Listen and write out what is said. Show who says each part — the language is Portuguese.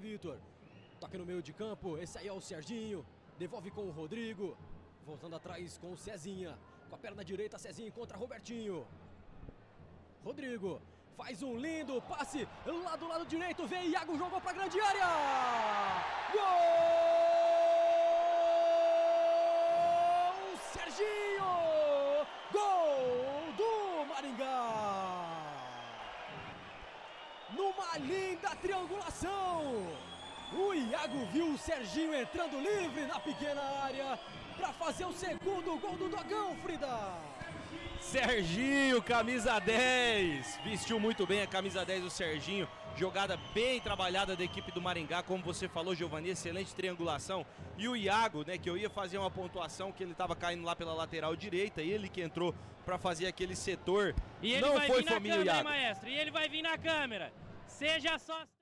Speaker 1: Vitor. Toca no meio de campo, esse aí é o Serginho. Devolve com o Rodrigo. Voltando atrás com o Cezinha. Com a perna direita, Cezinha contra Robertinho. Rodrigo faz um lindo passe lá do lado direito. Vem Iago, jogou pra grande área. Gol! Serginho! Gol do Maringá! Numa linda triangulação. O Iago viu o Serginho entrando livre na pequena área para fazer o segundo gol do Dogão, Frida.
Speaker 2: Serginho, camisa 10, vestiu muito bem a camisa 10 do Serginho, jogada bem trabalhada da equipe do Maringá, como você falou, Giovani, excelente triangulação. E o Iago, né, que eu ia fazer uma pontuação, que ele estava caindo lá pela lateral direita, ele que entrou para fazer aquele setor,
Speaker 3: e ele
Speaker 2: não
Speaker 3: vai
Speaker 2: foi
Speaker 3: vir na
Speaker 2: fominha
Speaker 3: câmera,
Speaker 2: o Iago.
Speaker 3: hein, maestro? E ele vai vir na câmera, seja só...